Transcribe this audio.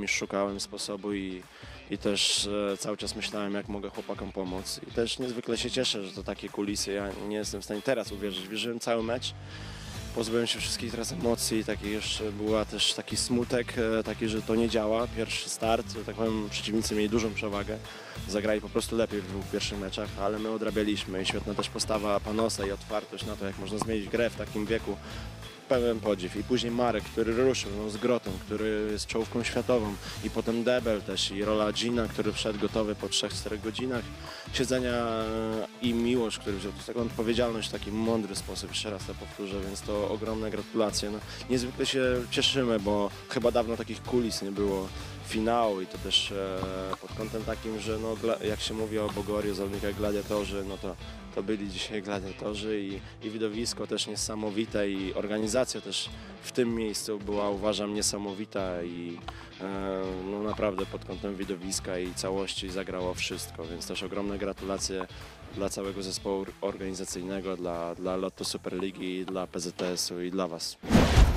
i szukałem sposobu i też cały czas myślałem, jak mogę chłopakom pomóc. I też niezwykle się cieszę, że to takie kulisy. Ja nie jestem w stanie teraz uwierzyć. Wierzyłem cały mecz. Pozbyłem się wszystkich teraz emocji, była też taki smutek, taki, że to nie działa. Pierwszy start, tak powiem, przeciwnicy mieli dużą przewagę. Zagrali po prostu lepiej w dwóch pierwszych meczach, ale my odrabialiśmy i świetna też postawa Panosa i otwartość na to, jak można zmienić grę w takim wieku. Pełen podziw. I później Marek, który ruszył z Grotą, który jest czołówką światową, i potem Debel też, i rola Gina, który wszedł gotowy po 3-4 godzinach siedzenia, i Miłosz, który wziął taką odpowiedzialność w taki mądry sposób, jeszcze raz to powtórzę, więc to ogromne gratulacje. No, niezwykle się cieszymy, bo chyba dawno takich kulis nie było finału i to też pod kątem takim, że no, jak się mówi o Bogoriu, zawodnikach gladiatorzy, no to byli dzisiaj gladiatorzy i widowisko też niesamowite i organizacja też w tym miejscu była, uważam, niesamowita i no naprawdę pod kątem widowiska i całości zagrało wszystko, więc też ogromne gratulacje dla całego zespołu organizacyjnego, dla Lotto Superligi, dla PZS-u i dla Was.